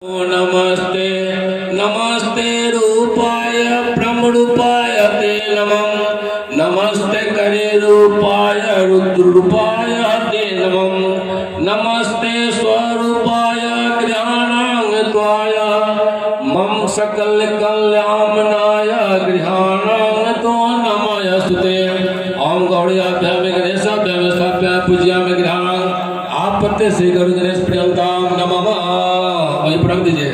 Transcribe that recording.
नमस्ते नमस्ते रूपाय ब्रह्मरूपाय ते नमः। नमस्ते करे रूपाय रुद्ररूपाय ते नमः। नमस्ते स्वरूपाय गृहाणांगत्वाय मम सकल कल्याणनाय गृहाणांगतो नमस्ते। ओम गौड़ीयाभ्याम गणेशाभ्याम स्थाप्यामि पूज्यामि गृहाणां आपत्ते श्री गुरु गणेश प्रियंतां नमः। वही पढ़ दीजिए।